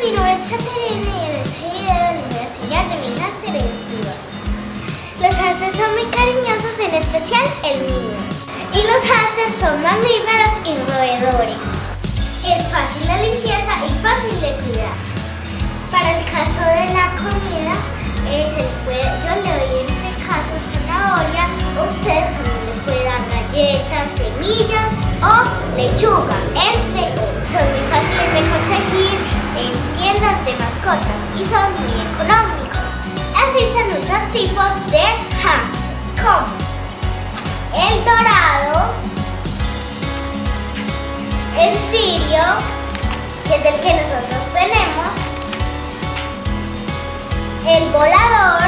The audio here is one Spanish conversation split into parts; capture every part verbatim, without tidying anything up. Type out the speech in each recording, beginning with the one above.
mi nombre es Caterina y en este video les voy a enseñar de mi hámster en estudio. Los hámsters son muy cariñosos, en especial el mío. Y los hámsters son mamíferos y roedores. Es fácil la limpieza y fácil de cuidar. Para el caso de la comida, eh, se puede, yo le doy en este caso zanahoria. Ustedes también les pueden dar galletas, semillas o lechuga, entre otros. Son muy fáciles de conseguir en tiendas de mascotas y son muy económicos. Existen muchos tipos de hámster, como el dorado, el sirio, que es el que nosotros tenemos, el volador,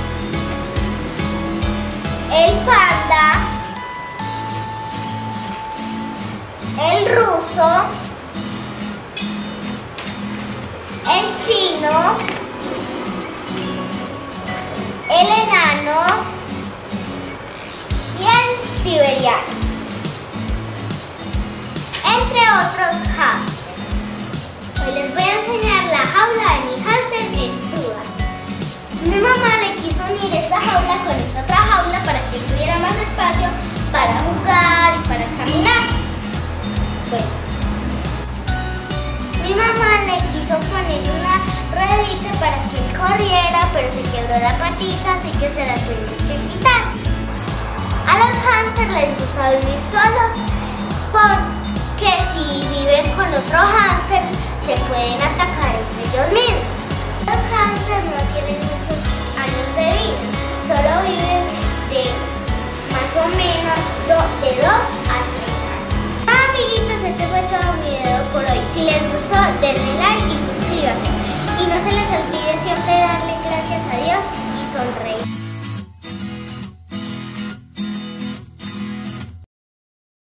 el panda, el ruso, el chino, el enano y el siberiano, entre otros hámsters. Hoy les voy a enseñar la jaula de mi hámster Stuart. Mi mamá le quiso unir esta jaula con esta otra jaula para que tuviera más espacio para jugar y para caminar. Bueno, mi mamá le quiso poner una ruedita para que él corriera, pero se quebró la patita, así que se la tuvimos que quitar. A los hámsters les gusta vivir solos porque si viven con otro hámster se pueden atacar entre ellos mismos. Los hámsters no tienen muchos años de vida, solo viven de más o menos de dos a tres años. Amiguitos, este fue todo mi video por hoy. Si les gustó, denle like y suscríbanse. Y no se les olvide siempre darle gracias a Dios y sonreír.